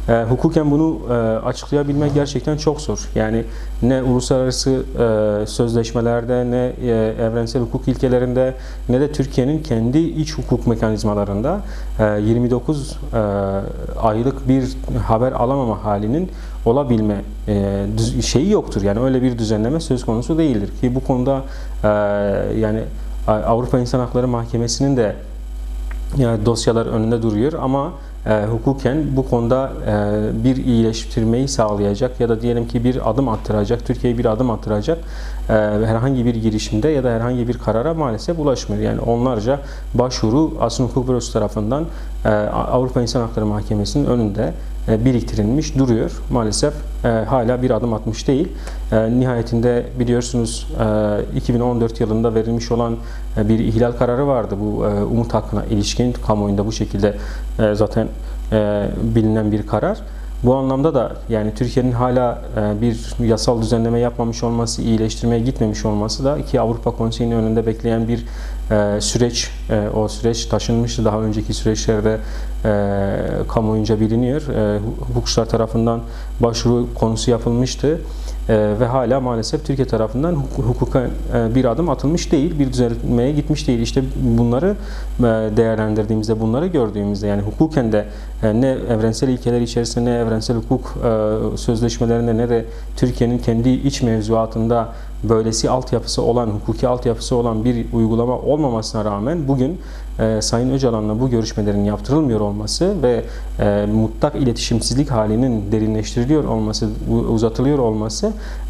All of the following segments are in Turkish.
Hukuken bunu açıklayabilmek gerçekten çok zor. Yani ne uluslararası sözleşmelerde, ne evrensel hukuk ilkelerinde, ne de Türkiye'nin kendi iç hukuk mekanizmalarında 29 aylık bir haber alamama halinin olabilme şeyi yoktur. Yani öyle bir düzenleme söz konusu değildir ki bu konuda yani Avrupa İnsan Hakları Mahkemesi'nin de dosyalar önünde duruyor ama hukuken bu konuda bir iyileştirmeyi sağlayacak ya da diyelim ki bir adım attıracak, Türkiye'ye bir adım attıracak herhangi bir girişimde ya da herhangi bir karara maalesef ulaşmıyor. Yani onlarca başvuru aslında hukuk bürosu tarafından Avrupa İnsan Hakları Mahkemesi'nin önünde biriktirilmiş duruyor. Maalesef hala bir adım atmış değil. Nihayetinde biliyorsunuz 2014 yılında verilmiş olan bir ihlal kararı vardı. Bu umut hakkına ilişkin kamuoyunda bu şekilde zaten bilinen bir karar. Bu anlamda da yani Türkiye'nin hala bir yasal düzenleme yapmamış olması, iyileştirmeye gitmemiş olması da ki Avrupa Konseyi'nin önünde bekleyen bir süreç, o süreç taşınmıştı. Daha önceki süreçlerde kamuoyunca biliniyor. Hukukçular tarafından başvuru konusu yapılmıştı. Ve hala maalesef Türkiye tarafından hukuka bir adım atılmış değil, bir düzeltmeye gitmiş değil. İşte bunları değerlendirdiğimizde, bunları gördüğümüzde yani hukuken de ne evrensel ilkeler içerisinde ne evrensel hukuk sözleşmelerinde ne de Türkiye'nin kendi iç mevzuatında böylesi altyapısı olan, hukuki altyapısı olan bir uygulama olmamasına rağmen bugün Sayın Öcalan'la bu görüşmelerin yaptırılmıyor olması ve mutlak iletişimsizlik halinin derinleştiriliyor olması, uzatılıyor olması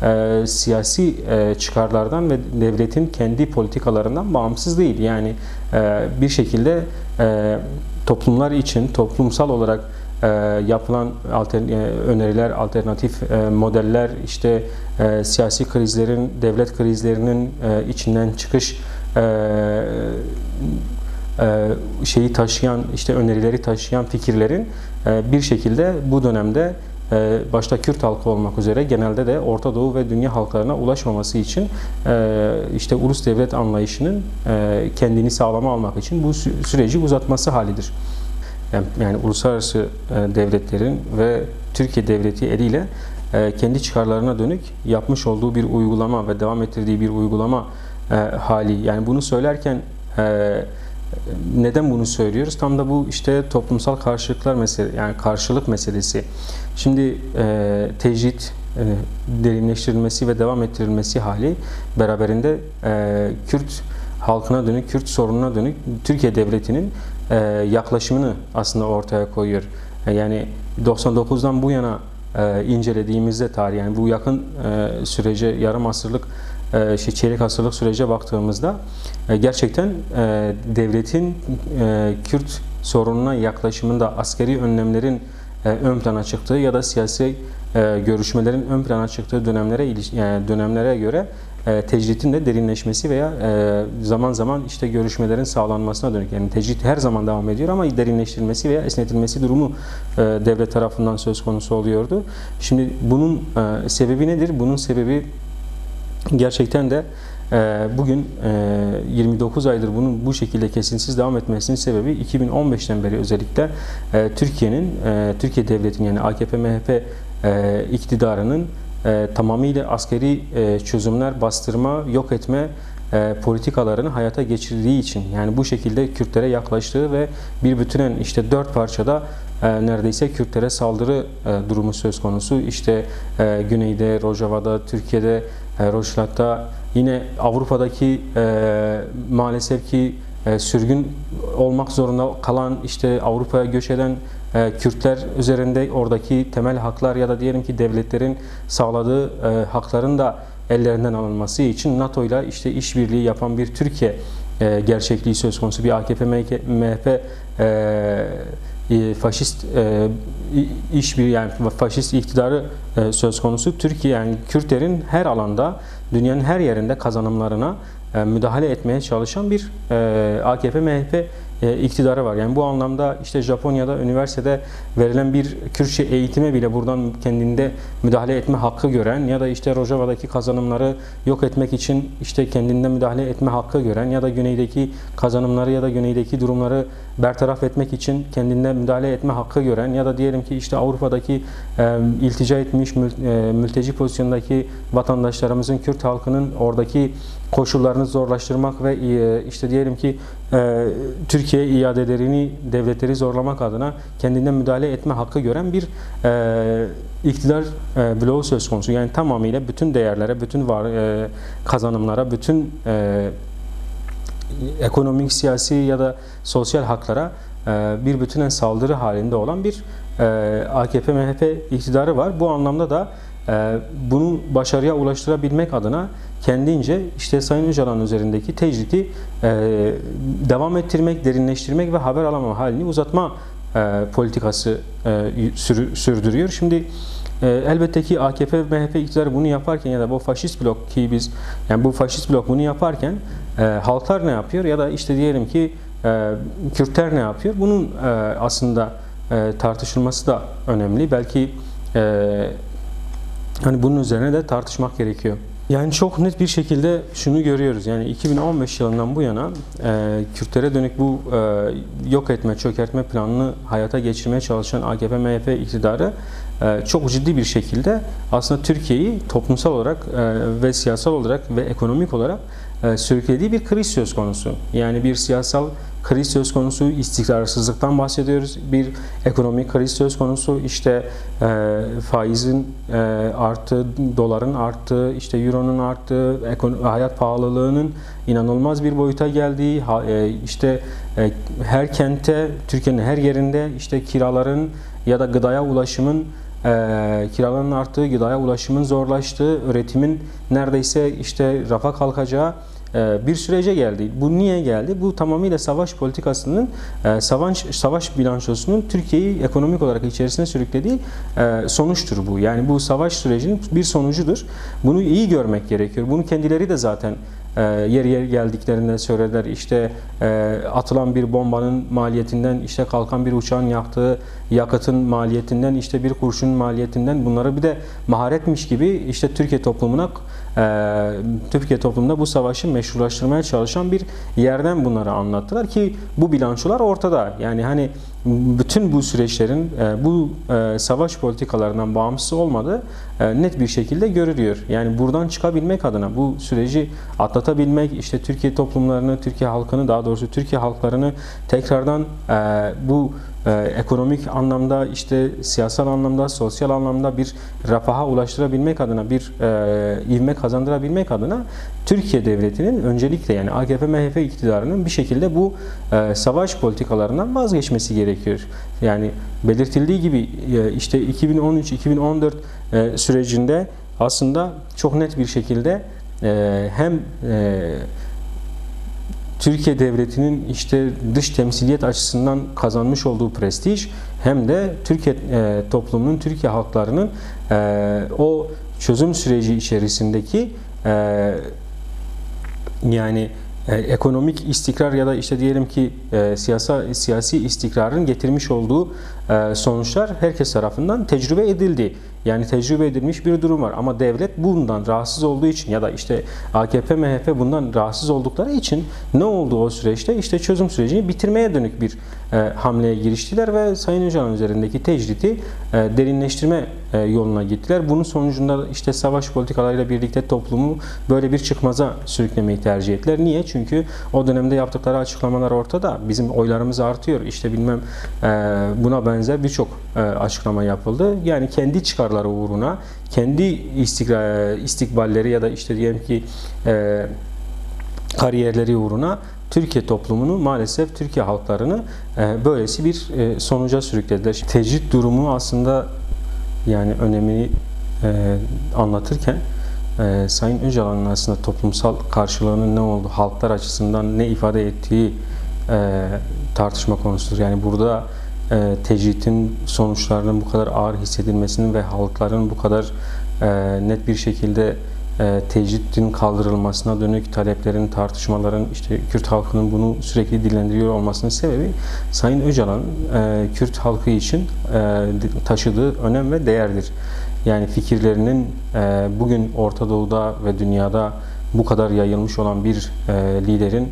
siyasi çıkarlardan ve devletin kendi politikalarından bağımsız değil. Yani bir şekilde toplumlar için toplumsal olarak yapılan öneriler, alternatif modeller, işte siyasi krizlerin, devlet krizlerinin içinden çıkış şeyi taşıyan, işte önerileri taşıyan fikirlerin bir şekilde bu dönemde başta Kürt halkı olmak üzere genelde de Orta Doğu ve dünya halklarına ulaşmaması için işte ulus devlet anlayışının kendini sağlama almak için bu süreci uzatması halidir. Yani uluslararası devletlerin ve Türkiye devleti eliyle kendi çıkarlarına dönük yapmış olduğu bir uygulama ve devam ettirdiği bir uygulama hali. Yani bunu söylerken neden bunu söylüyoruz? Tam da bu işte toplumsal karşılıklar meselesi, yani karşılık meselesi. Şimdi tecrit derinleştirilmesi ve devam ettirilmesi hali beraberinde Kürt halkına dönük, Kürt sorununa dönük Türkiye devletinin yaklaşımını aslında ortaya koyuyor. Yani 99'dan bu yana incelediğimizde tarih, yani bu yakın sürece, yarım asırlık çeyrek asırlık sürece baktığımızda gerçekten devletin Kürt sorununa yaklaşımında askeri önlemlerin ön plana çıktığı ya da siyasi görüşmelerin ön plana çıktığı dönemlere göre tecritin de derinleşmesi veya zaman zaman işte görüşmelerin sağlanmasına dönük, yani tecrit her zaman devam ediyor ama derinleştirilmesi veya esnetilmesi durumu devlet tarafından söz konusu oluyordu. Şimdi bunun sebebi nedir? Bunun sebebi gerçekten de bugün 29 aydır bunun bu şekilde kesintisiz devam etmesinin sebebi 2015'ten beri özellikle Türkiye Devleti'nin yani AKP-MHP iktidarının tamamıyla askeri çözümler, bastırma, yok etme politikalarını hayata geçirdiği için, yani bu şekilde Kürtlere yaklaştığı ve bir bütünen işte 4 parçada neredeyse Kürtlere saldırı durumu söz konusu. İşte Güney'de, Rojava'da, Türkiye'de, Rojava'da, yine Avrupa'daki maalesef ki sürgün olmak zorunda kalan, işte Avrupa'ya göç eden Kürtler üzerinde oradaki temel haklar ya da diyelim ki devletlerin sağladığı hakların da ellerinden alınması için NATO ile işte işbirliği yapan bir Türkiye gerçekliği söz konusu, bir AKP-MHP faşist işbirliği, yani faşist iktidarı söz konusu. Türkiye, yani Kürtlerin her alanda, dünyanın her yerinde kazanımlarına müdahale etmeye çalışan bir AKP-MHP iktidarı var. Yani bu anlamda işte Japonya'da üniversitede verilen bir Kürtçe eğitime bile buradan kendinde müdahale etme hakkı gören ya da işte Rojava'daki kazanımları yok etmek için işte kendinde müdahale etme hakkı gören ya da güneydeki kazanımları ya da güneydeki durumları bertaraf etmek için kendinde müdahale etme hakkı gören ya da diyelim ki işte Avrupa'daki iltica etmiş mülteci pozisyondaki vatandaşlarımızın, Kürt halkının oradaki koşullarını zorlaştırmak ve işte diyelim ki Türkiye iadelerini, devletleri zorlamak adına kendinden müdahale etme hakkı gören bir iktidar bloğu söz konusu. Yani tamamıyla bütün değerlere, bütün kazanımlara, bütün ekonomik, siyasi ya da sosyal haklara bir bütünen saldırı halinde olan bir AKP-MHP iktidarı var. Bu anlamda da bunu başarıya ulaştırabilmek adına kendince işte Sayın Öcalan üzerindeki tecridi devam ettirmek, derinleştirmek ve haber alamama halini uzatma politikası sürdürüyor. Şimdi elbette ki AKP-MHP iktidarı bunu yaparken ya da bu faşist blok ki biz yani bu faşist blok bunu yaparken halklar ne yapıyor ya da işte diyelim ki Kürtler ne yapıyor? Bunun aslında tartışılması da önemli. Belki hani bunun üzerine de tartışmak gerekiyor. Yani çok net bir şekilde şunu görüyoruz. Yani 2015 yılından bu yana Kürtlere dönük bu yok etme, çökertme planını hayata geçirmeye çalışan AKP-MHP iktidarı çok ciddi bir şekilde aslında Türkiye'yi toplumsal olarak ve siyasal olarak ve ekonomik olarak sürüklediği bir kriz söz konusu. Yani bir siyasal kriz söz konusu, istikrarsızlıktan bahsediyoruz. Bir ekonomik kriz söz konusu, işte faizin arttığı, doların arttığı, işte euronun arttığı, hayat pahalılığının inanılmaz bir boyuta geldiği, işte her kente, Türkiye'nin her yerinde işte kiraların ya da gıdaya ulaşımın kiraların arttığı, gıdaya ulaşımın zorlaştığı, üretimin neredeyse işte rafa kalkacağı bir sürece geldi. Bu niye geldi? Bu tamamıyla savaş politikasının, savaş bilançosunun Türkiye'yi ekonomik olarak içerisine sürüklediği sonuçtur bu. Yani bu savaş sürecinin bir sonucudur. Bunu iyi görmek gerekiyor. Bunu kendileri de zaten yer yer geldiklerinde söylediler. İşte atılan bir bombanın maliyetinden, işte kalkan bir uçağın yaktığı yakıtın maliyetinden, işte bir kurşunun maliyetinden bunları bir de maharetmiş gibi işte Türkiye toplumunda bu savaşı meşrulaştırmaya çalışan bir yerden bunları anlattılar ki bu bilançolar ortada. Yani hani bütün bu süreçlerin bu savaş politikalarından bağımsız olmadığı net bir şekilde görülüyor. Yani buradan çıkabilmek adına bu süreci atlatabilmek, işte Türkiye toplumlarını, Türkiye halkını, daha doğrusu Türkiye halklarını tekrardan bu ekonomik anlamda, işte siyasal anlamda, sosyal anlamda bir refaha ulaştırabilmek adına, bir ivme kazandırabilmek adına Türkiye Devleti'nin öncelikle yani AKP-MHP iktidarının bir şekilde bu savaş politikalarından vazgeçmesi gerekiyor. Yani belirtildiği gibi işte 2013-2014 sürecinde aslında çok net bir şekilde hem Türkiye Devleti'nin işte dış temsiliyet açısından kazanmış olduğu prestij hem de Türkiye toplumunun, Türkiye halklarının o çözüm süreci içerisindeki yani ekonomik istikrar ya da işte diyelim ki siyasi istikrarın getirmiş olduğu sonuçlar herkes tarafından tecrübe edildi. Yani tecrübe edilmiş bir durum var ama devlet bundan rahatsız olduğu için ya da işte AKP-MHP bundan rahatsız oldukları için ne oldu o süreçte? İşte çözüm sürecini bitirmeye dönük bir hamleye giriştiler ve Sayın Öcalan üzerindeki tecridi derinleştirme yoluna gittiler. Bunun sonucunda işte savaş politikalarıyla birlikte toplumu böyle bir çıkmaza sürüklemeyi tercih ettiler. Niye? Çünkü o dönemde yaptıkları açıklamalar ortada. Bizim oylarımız artıyor. İşte bilmem buna benzer birçok açıklama yapıldı. Yani kendi çıkarları uğruna, kendi istikballeri ya da işte diyelim ki kariyerleri uğruna Türkiye toplumunu maalesef Türkiye halklarını böylesi bir sonuca sürüklediler. Tecrit durumu aslında yani önemini anlatırken Sayın Öcalan'ın aslında toplumsal karşılığının ne oldu, halklar açısından ne ifade ettiği tartışma konusudur. Yani burada tecritin sonuçlarının bu kadar ağır hissedilmesinin ve halkların bu kadar net bir şekilde tecridin kaldırılmasına dönük taleplerin, tartışmaların, işte Kürt halkının bunu sürekli dillendiriyor olmasının sebebi Sayın Öcalan'ın Kürt halkı için taşıdığı önem ve değerdir. Yani fikirlerinin bugün Orta Doğu'da ve dünyada bu kadar yayılmış olan bir liderin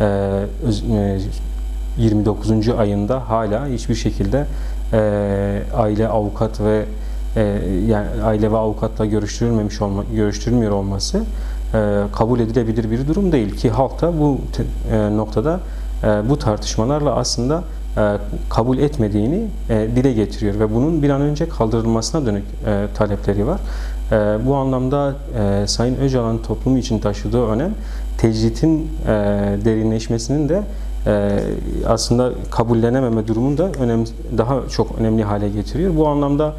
29. ayında hala hiçbir şekilde aile, avukat ve yani aile ve avukatla görüştürülmüyor olması kabul edilebilir bir durum değil ki halk da bu noktada bu tartışmalarla aslında kabul etmediğini dile getiriyor ve bunun bir an önce kaldırılmasına dönük talepleri var. Bu anlamda Sayın Öcalan'ın toplumu için taşıdığı önem tecridin derinleşmesinin de aslında kabullenememe durumunu da daha çok önemli hale getiriyor. Bu anlamda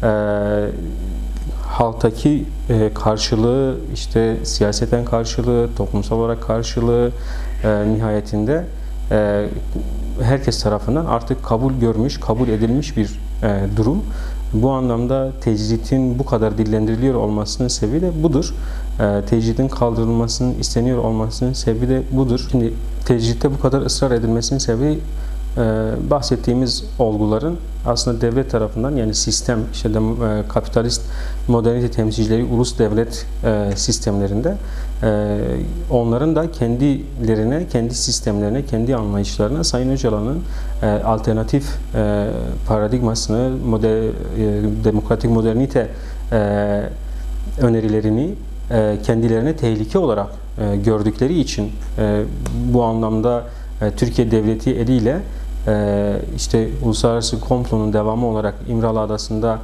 halktaki karşılığı, işte siyaseten karşılığı, toplumsal olarak karşılığı nihayetinde herkes tarafından artık kabul görmüş, kabul edilmiş bir durum. Bu anlamda tecridin bu kadar dillendiriliyor olmasının sebebi de budur. Tecridin kaldırılmasının isteniyor olmasının sebebi de budur. Şimdi tecritte bu kadar ısrar edilmesinin sebebi bahsettiğimiz olguların aslında devlet tarafından, yani sistem, işte kapitalist modernite temsilcileri ulus devlet sistemlerinde onların da kendilerine, kendi sistemlerine, kendi anlayışlarına Sayın Öcalan'ın alternatif paradigmasını, demokratik modernite önerilerini kendilerine tehlike olarak gördükleri için bu anlamda Türkiye Devleti eliyle işte uluslararası komplonun devamı olarak İmralı Adası'nda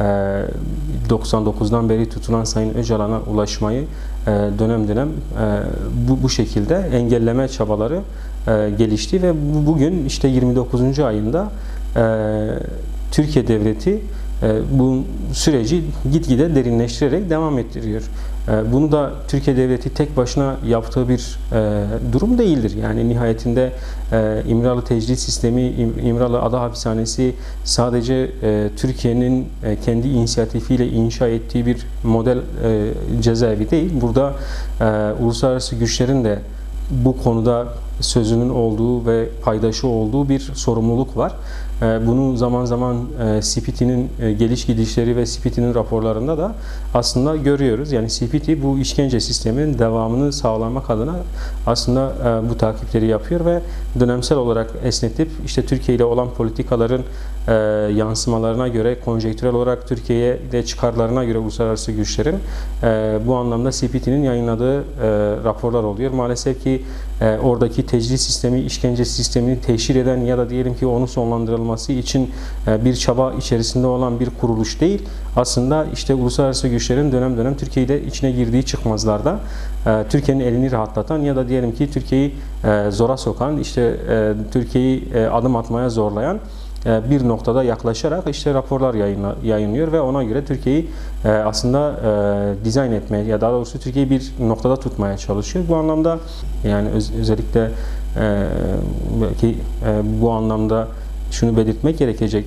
99'dan beri tutulan Sayın Öcalan'a ulaşmayı dönem dönem bu şekilde engelleme çabaları gelişti ve bugün işte 29. ayında Türkiye Devleti bu süreci gitgide derinleştirerek devam ettiriyor. Bunu da Türkiye Devleti tek başına yaptığı bir durum değildir. Yani nihayetinde İmralı tecrit sistemi, İmralı Ada Hapishanesi sadece Türkiye'nin kendi inisiyatifiyle inşa ettiği bir model cezaevi değil. Burada uluslararası güçlerin de bu konuda sözünün olduğu ve paydaşı olduğu bir sorumluluk var. Bunu zaman zaman CPT'nin geliş gidişleri ve CPT'nin raporlarında da aslında görüyoruz. Yani CPT bu işkence sisteminin devamını sağlamak adına aslında bu takipleri yapıyor ve dönemsel olarak esnetip işte Türkiye ile olan politikaların yansımalarına göre, konjektürel olarak Türkiye'de çıkarlarına göre uluslararası güçlerin bu anlamda CPT'nin yayınladığı raporlar oluyor. Maalesef ki oradaki tecrit sistemi, işkence sistemini teşhir eden ya da diyelim ki onu sonlandırılması için bir çaba içerisinde olan bir kuruluş değil. Aslında işte uluslararası güçlerin dönem dönem Türkiye ile içine girdiği çıkmazlarda Türkiye'nin elini rahatlatan ya da diyelim ki Türkiye'yi zora sokan, işte Türkiye'yi adım atmaya zorlayan bir noktada yaklaşarak işte raporlar yayınlıyor ve ona göre Türkiye'yi aslında dizayn etmeye ya daha doğrusu Türkiye'yi bir noktada tutmaya çalışıyor. Bu anlamda yani özellikle belki bu anlamda şunu belirtmek gerekecek.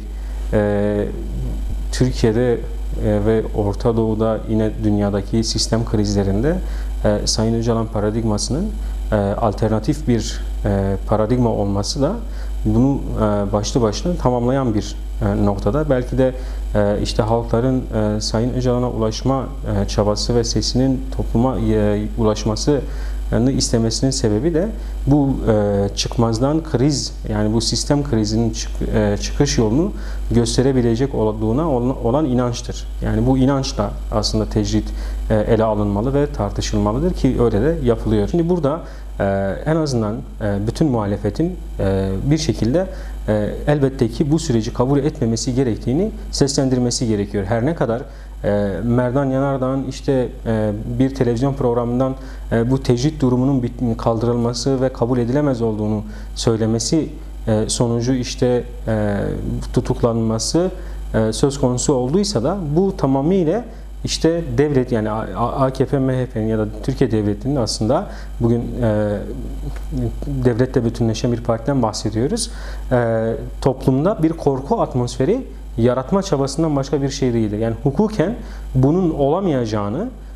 Türkiye'de ve Orta Doğu'da yine dünyadaki sistem krizlerinde Sayın Öcalan paradigmasının alternatif bir paradigma olması da bunu başlı başına tamamlayan bir noktada. Belki de işte halkların Sayın Öcalan'a ulaşma çabası ve sesinin topluma ulaşmasını istemesinin sebebi de bu çıkmazdan kriz, yani bu sistem krizinin çıkış yolunu gösterebilecek olduğuna olan inançtır. Yani bu inançla aslında tecrit ele alınmalı ve tartışılmalıdır ki öyle de yapılıyor. Şimdi burada en azından bütün muhalefetin bir şekilde elbette ki bu süreci kabul etmemesi gerektiğini seslendirmesi gerekiyor. Her ne kadar Merdan Yanardağ'ın işte bir televizyon programından bu tecrit durumunun kaldırılması ve kabul edilemez olduğunu söylemesi sonucu işte tutuklanması söz konusu olduysa da bu tamamıyla İşte devlet, yani AKP, MHP'nin ya da Türkiye Devleti'nin aslında bugün devletle bütünleşen bir partiden bahsediyoruz. Toplumda bir korku atmosferi yaratma çabasından başka bir şey değildir. Yani hukuken bunun olamayacağını,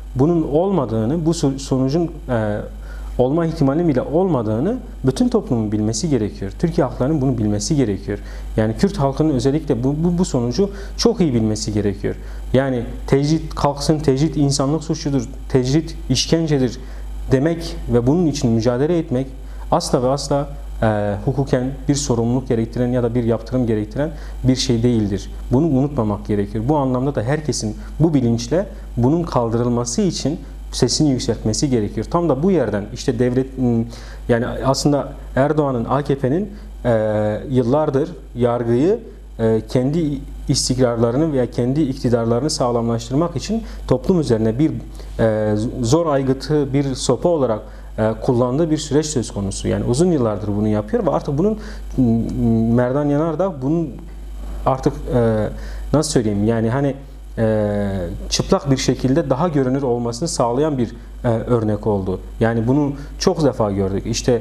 bunun olmadığını, bu sonucun olma ihtimalinin bile olmadığını bütün toplumun bilmesi gerekiyor. Türkiye halklarının bunu bilmesi gerekiyor. Yani Kürt halkının özellikle bu sonucu çok iyi bilmesi gerekiyor. Yani tecrit kalksın, tecrit insanlık suçudur, tecrit işkencedir demek ve bunun için mücadele etmek asla ve asla hukuken bir sorumluluk gerektiren ya da bir yaptırım gerektiren bir şey değildir. Bunu unutmamak gerekiyor. Bu anlamda da herkesin bu bilinçle bunun kaldırılması için sesini yükseltmesi gerekiyor. Tam da bu yerden işte devlet, yani aslında Erdoğan'ın, AKP'nin yıllardır yargıyı kendi istikrarlarını veya kendi iktidarlarını sağlamlaştırmak için toplum üzerine bir zor aygıtı, bir sopa olarak kullandığı bir süreç söz konusu. Yani uzun yıllardır bunu yapıyor ve artık bunun Merdan Yanar da bunun artık nasıl söyleyeyim, yani hani çıplak bir şekilde daha görünür olmasını sağlayan bir örnek oldu. Yani bunu çok defa gördük. İşte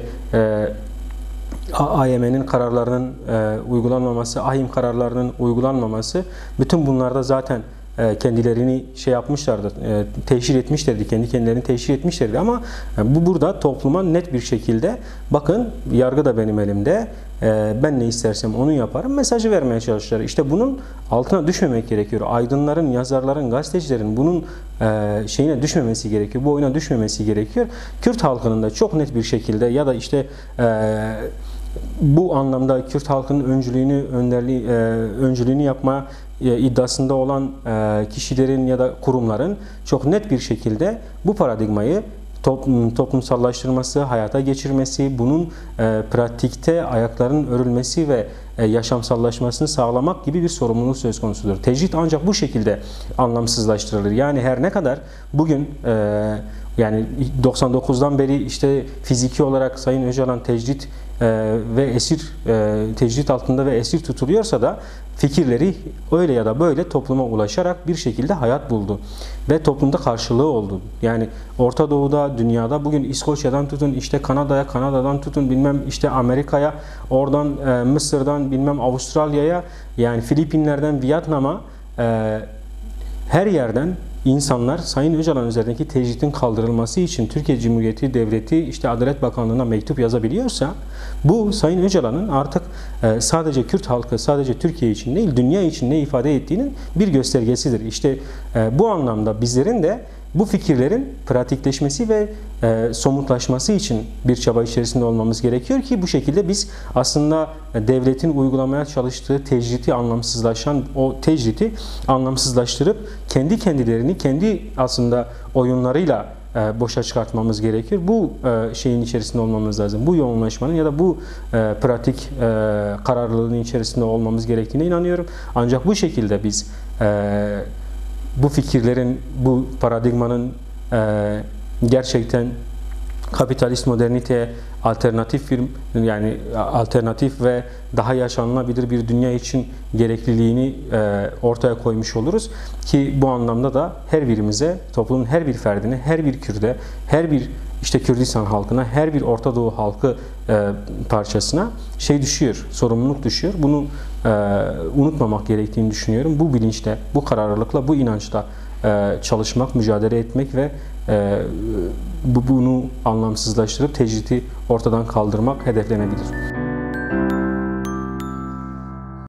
AYM'nin kararlarının uygulanmaması, AHİM kararlarının uygulanmaması, bütün bunlarda zaten kendilerini şey yapmışlardı, teşhir etmişlerdi, kendi kendilerini teşhir etmişlerdi ama bu burada topluma net bir şekilde bakın yargı da benim elimde, ben ne istersem onu yaparım mesajı vermeye çalışıyorlar. İşte bunun altına düşmemek gerekiyor. Aydınların, yazarların, gazetecilerin bunun şeyine düşmemesi gerekiyor. Bu oyuna düşmemesi gerekiyor. Kürt halkının da çok net bir şekilde ya da işte bu anlamda Kürt halkının öncülüğünü yapma iddiasında olan kişilerin ya da kurumların çok net bir şekilde bu paradigmayı toplumsallaştırması, hayata geçirmesi, bunun pratikte ayaklarının örülmesi ve yaşamsallaşmasını sağlamak gibi bir sorumluluk söz konusudur. Tecrit ancak bu şekilde anlamsızlaştırılır. Yani her ne kadar bugün yani 99'dan beri işte fiziki olarak Sayın Öcalan tecrit ve esir, tecrit altında ve esir tutuluyorsa da fikirleri öyle ya da böyle topluma ulaşarak bir şekilde hayat buldu ve toplumda karşılığı oldu. Yani Orta Doğu'da, dünyada bugün İskoçya'dan tutun işte Kanada'ya, Kanada'dan tutun bilmem işte Amerika'ya, oradan Mısır'dan bilmem Avustralya'ya, yani Filipinler'den Vietnam'a, her yerden İnsanlar Sayın Öcalan üzerindeki tecritin kaldırılması için Türkiye Cumhuriyeti Devleti işte Adalet Bakanlığı'na mektup yazabiliyorsa bu Sayın Öcalan'ın artık sadece Kürt halkı, sadece Türkiye için değil dünya için ne ifade ettiğinin bir göstergesidir. İşte bu anlamda bizlerin de bu fikirlerin pratikleşmesi ve somutlaşması için bir çaba içerisinde olmamız gerekiyor ki bu şekilde biz aslında devletin uygulamaya çalıştığı tecriti o tecriti anlamsızlaştırıp kendi kendilerini kendi aslında oyunlarıyla boşa çıkartmamız gerekiyor. Bu şeyin içerisinde olmamız lazım. Bu yoğunlaşmanın ya da bu pratik kararlılığın içerisinde olmamız gerektiğine inanıyorum. Ancak bu şekilde biz bu fikirlerin, bu paradigmanın gerçekten kapitalist moderniteye alternatif ve daha yaşanılabilir bir dünya için gerekliliğini ortaya koymuş oluruz ki bu anlamda da her birimize, toplumun her bir ferdine, her bir Kürt'e, her bir işte Kürdistan halkına, her bir Orta Doğu halkı parçasına şey düşüyor, sorumluluk düşüyor. Bunu unutmamak gerektiğini düşünüyorum. Bu bilinçle, bu kararlılıkla, bu inançla çalışmak, mücadele etmek ve bunu anlamsızlaştırıp tecriti ortadan kaldırmak hedeflenebilir.